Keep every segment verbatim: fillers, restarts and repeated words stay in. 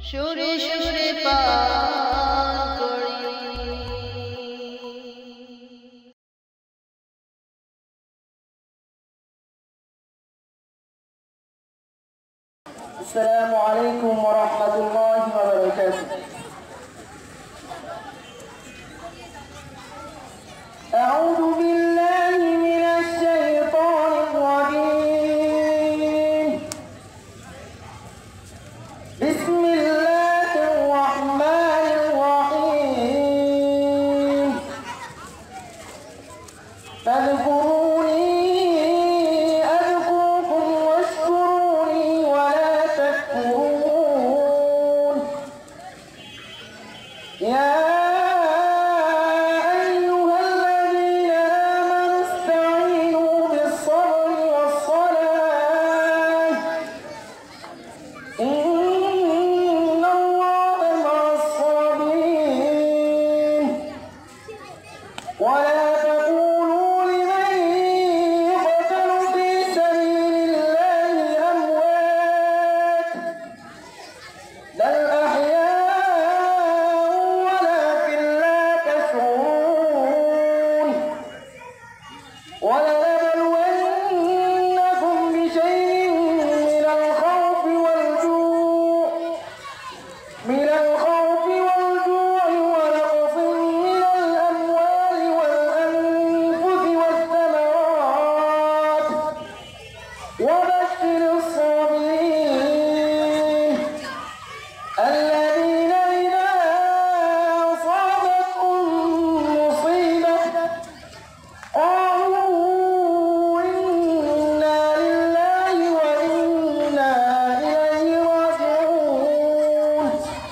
সুরে সুরে পান করি। السلام عليكم ورحمة الله وبركاته. أعوذ بالله من الشيطان الرجيم. بسم الله الرحمن الرحيم. فاذكروني أذكركم واشكروني ولا تكفرون. يا أيها الذين آمنوا استعينوا بالصبر والصلاة إن الله مع الصابرين. ولا تقولوا لمن يقتل في سبيل الله أموات بل أحياء ولكن لا تشعرون. ولنبلونكم بشيء من الخوف والجوع من الخوف والجوع ونقص من الأموال والأنفس والثمرات وبشر الصابرين الذين إذا أصابتهم مصيبة قالوا إنا لله وإنا إليه راجعون.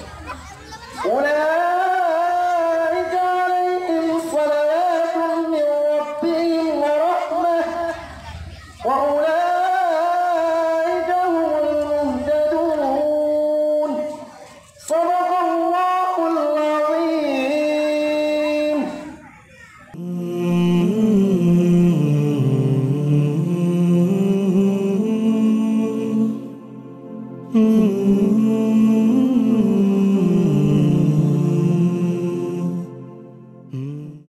أولئك عليهم صلوات من ربهم ورحمة وأولئك